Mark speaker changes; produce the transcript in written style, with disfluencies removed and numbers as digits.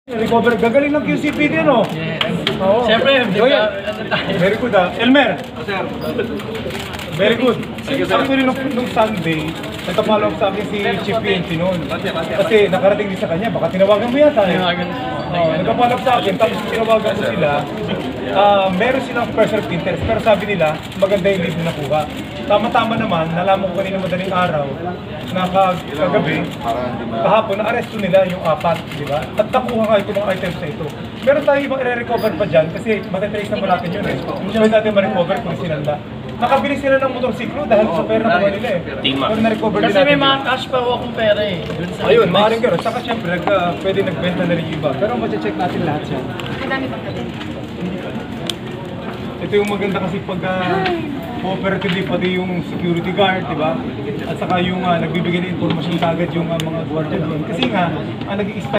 Speaker 1: Recover, gagaling ng QCPD, no?
Speaker 2: Yes.
Speaker 1: Oo.
Speaker 2: Siyempre,
Speaker 1: Very good, Elmer. Very good. Actually, nung Sunday, nagka-follow up sa akin si Chief PNP noon. Kasi nakarating din sa kanya, baka tinawagan mo yata. Nagka-follow up sa akin, tapos tinawagan ko sila. Meron silang person of interest, pero sabi nila, maganda yung lead na nakuha. Tama-tama naman, nalaman ko kanina madaling araw na kagabi, kahapon, na-arresto nila yung 4, di ba? At nakuha nga ito mga items na ito. Meron tayo ibang i-recover pa dyan kasi matitrace naman natin yun eh. Hindi natin ma-recover kung sinanda. Nakabili sila ng motorsiklo dahil sa pera naman nila eh. Pero na-recover din
Speaker 2: kasi
Speaker 1: natin
Speaker 2: may mga
Speaker 1: yun.
Speaker 2: cash pa akong pera eh.
Speaker 1: Ayun, maaaring gano'n. Saka syempre, pwede nagbenta na rin yung iba. Pero ma-check natin lahat siya.
Speaker 3: Madami pang gabi.
Speaker 1: Ito yung maganda kasi pag cooperative, pati yung security guard, di ba? At saka yung nagbibigay ng informasyon kagad yung mga gwardiya doon. Kasi nga, ang nag-i